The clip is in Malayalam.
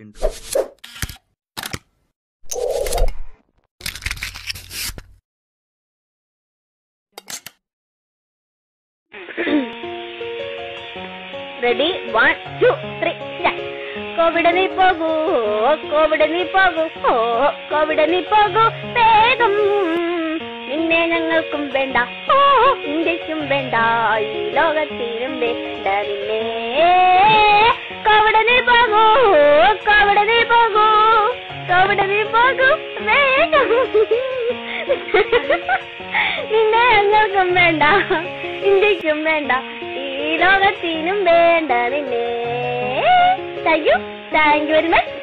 ആയിട്ടുണ്ട്. റെഡി 1 2 3 കോവിഡ് നീ പോകൂ, കോവിഡ് നീ പോകൂ, ഓ കോവിഡ് നീ പോകൂ വേഗം. നിന്നെ ഞങ്ങൾക്കും വേണ്ട, ഓ ഇന്ത്യക്കും വേണ്ട, ഈ ലോകത്തിനും വേണ്ട നിന്നെ. കോവിഡ് നീ പോകൂ, കോവിഡ് നീ പോകൂ, കോവിഡ് നീ പോകൂ വേഗം. നിന്നെ ഞങ്ങൾക്കും വേണ്ട, ഇന്ത്യക്കും വേണ്ട, ഈ ലോകത്തിനും വേണ്ട നിന്നെ. Thank you very much.